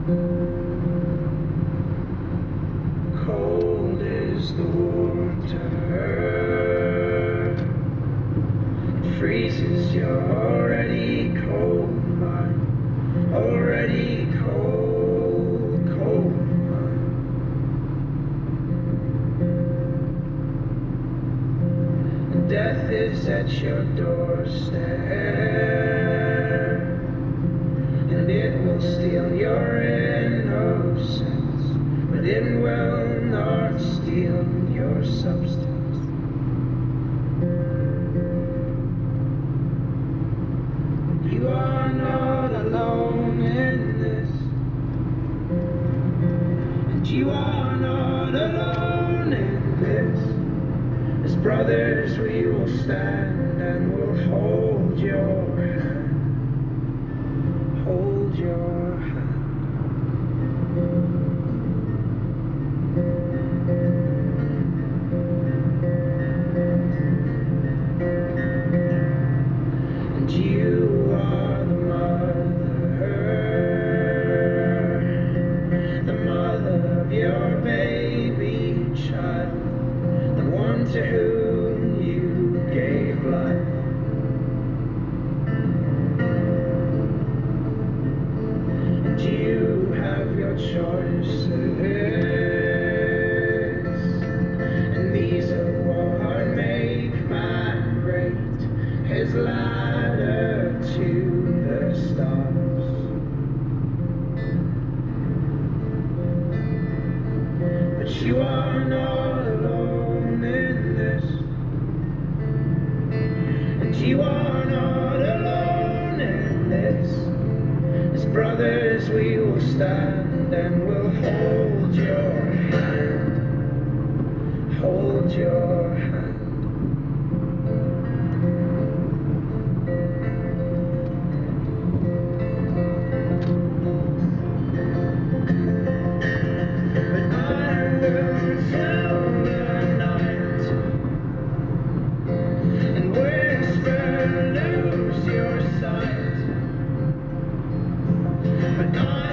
Cold is the water, it freezes your already cold mind, already cold, cold mind. And death is at your doorstep, and it will steal your innocence, but it will not steal your substance. You are not alone in this, and you are not alone in this. As brothers we will stand and we'll hold your hand, hold your hand. And you are the mother of your baby child, the one to whom you gave life. And you have your choices, and these are what make man great, his ladder to the stars. But you are not alone in this, and you are not alone in this. As brothers we will stand and we'll hold your hand, hold your hand. But I will tell the night and whisper, lose your sight. But I